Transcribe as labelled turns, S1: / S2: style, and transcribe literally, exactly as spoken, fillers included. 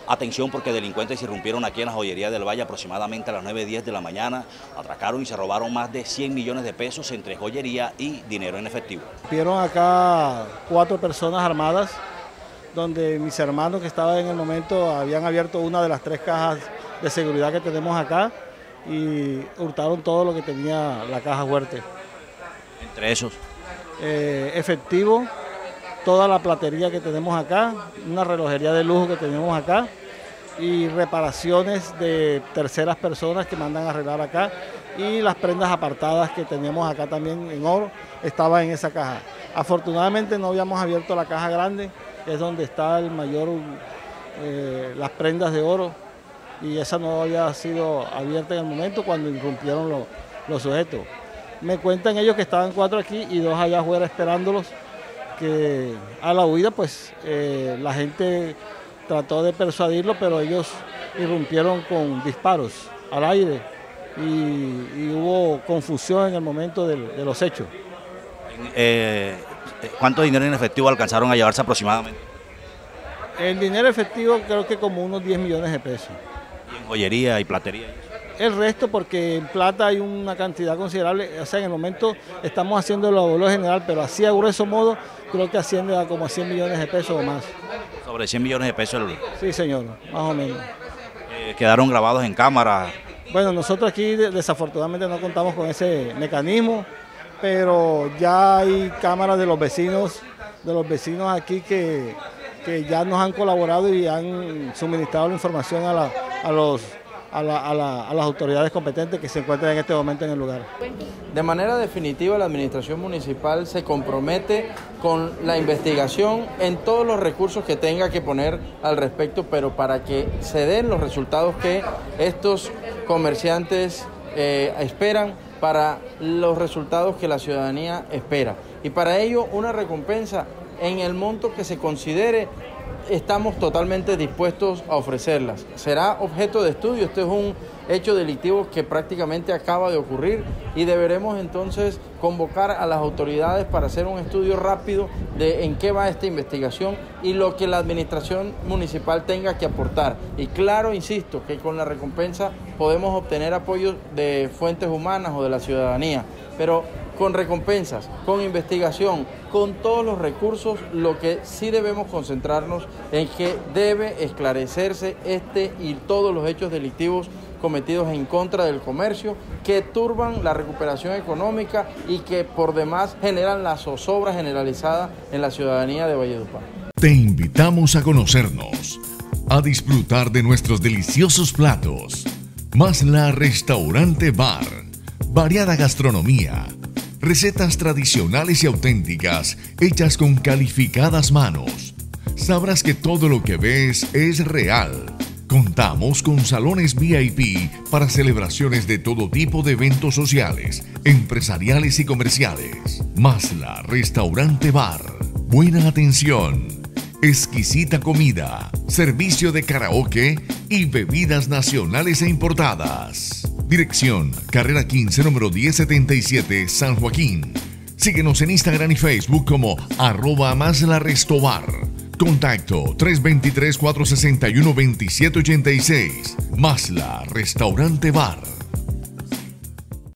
S1: Atención porque delincuentes irrumpieron aquí en la joyería del Valle aproximadamente a las nueve y diez de la mañana, atracaron y se robaron más de cien millones de pesos entre joyería y dinero en efectivo.
S2: Vieron acá cuatro personas armadas, donde mis hermanos que estaban en el momento habían abierto una de las tres cajas de seguridad que tenemos acá y hurtaron todo lo que tenía la caja fuerte.
S1: Entre esos.
S2: Eh, efectivo, toda la platería que tenemos acá, una relojería de lujo que tenemos acá y reparaciones de terceras personas que mandan a arreglar acá y las prendas apartadas que tenemos acá también en oro, estaban en esa caja. Afortunadamente no habíamos abierto la caja grande, que es donde está el mayor, eh, las prendas de oro, y esa no había sido abierta en el momento cuando irrumpieron los, los sujetos. Me cuentan ellos que estaban cuatro aquí y dos allá afuera esperándolos, que a la huida pues eh, la gente trató de persuadirlo, pero ellos irrumpieron con disparos al aire y, y hubo confusión en el momento de, de los hechos.
S1: Eh, ¿Cuánto dinero en efectivo alcanzaron a llevarse aproximadamente?
S2: El dinero efectivo creo que como unos diez millones de pesos.
S1: ¿Y en joyería y platería?
S2: El resto, porque en plata hay una cantidad considerable, o sea, en el momento estamos haciendo el abuelo general, pero así a grueso modo, creo que asciende a como a cien millones de pesos o más.
S1: ¿Sobre cien millones de pesos? El...
S2: Sí, señor, más o menos.
S1: Eh, ¿Quedaron grabados en cámara?
S2: Bueno, nosotros aquí desafortunadamente no contamos con ese mecanismo, pero ya hay cámaras de los vecinos, de los vecinos aquí que, que ya nos han colaborado y han suministrado la información a, la, a los... A, la, a, la, a las autoridades competentes que se encuentran en este momento en el lugar.
S3: De manera definitiva, la administración municipal se compromete con la investigación en todos los recursos que tenga que poner al respecto, pero para que se den los resultados que estos comerciantes eh, esperan, para los resultados que la ciudadanía espera. Y para ello, una recompensa en el monto que se considere. Estamos totalmente dispuestos a ofrecerlas. Será objeto de estudio. Este es un hecho delictivo que prácticamente acaba de ocurrir y deberemos entonces convocar a las autoridades para hacer un estudio rápido de en qué va esta investigación y lo que la administración municipal tenga que aportar. Y claro, insisto, que con la recompensa podemos obtener apoyo de fuentes humanas o de la ciudadanía, pero con recompensas, con investigación, con todos los recursos, lo que sí debemos concentrarnos en que debe esclarecerse este y todos los hechos delictivos cometidos en contra del comercio, que turban la recuperación económica y que por demás generan la zozobra generalizada en la ciudadanía de Valledupar.
S4: Te invitamos a conocernos, a disfrutar de nuestros deliciosos platos. Masla Restaurante Bar, variada gastronomía, recetas tradicionales y auténticas hechas con calificadas manos. Sabrás que todo lo que ves es real. Contamos con salones V I P para celebraciones de todo tipo de eventos sociales, empresariales y comerciales. Masla Restaurante Bar. Buena atención, exquisita comida, servicio de karaoke y bebidas nacionales e importadas. Dirección, carrera quince, número diez setenta y siete, San Joaquín. Síguenos en Instagram y Facebook como arroba Masla Restobar. Contacto tres dos tres, cuatro seis uno, dos siete ocho seis. Masla Restaurante Bar.